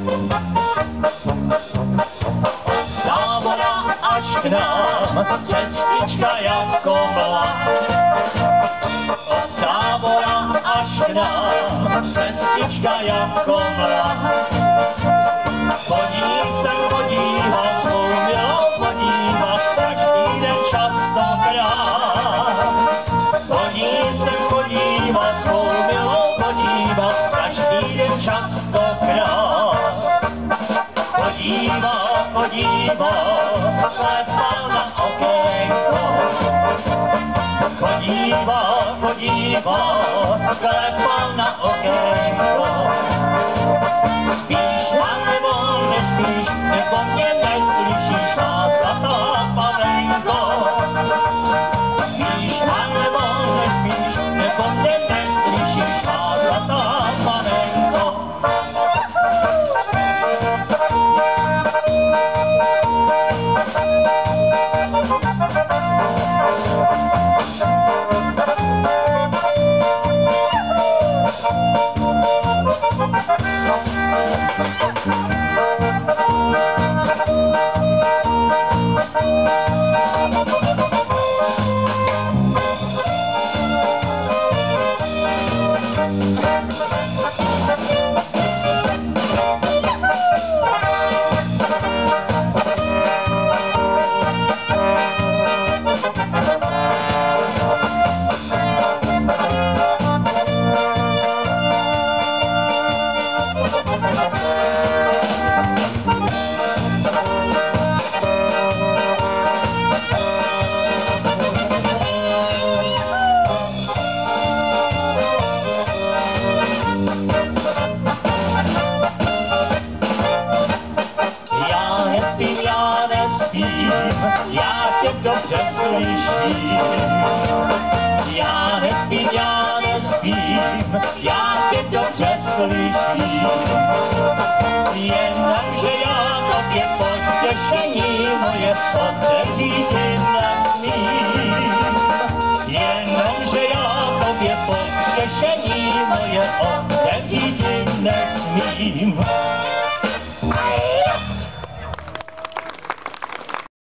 Tábora až k nám, cestička jako mlad. Od Tábora až k nám, cestička jako mlad. Chodí se podívat, svou milou podívat, každý den častokrát. Chodí se podívat, svou milou podívat, každý den častokrát. Chodívá, klepá na okénko. Chodívá, klepá na okénko. Spíš na nebo nespíš, nebo mě neslyšíš, má zlatá panenko. Spíš na nebo nespíš, nebo mě neslyšíš, má zlatá panenko. Já tě dobře slyším. Já nespím, já tě dobře slyším. Jenomže já tobě potěšení moje otevřít nesmím. Jenomže já tobě potěšení moje otevřít nesmím.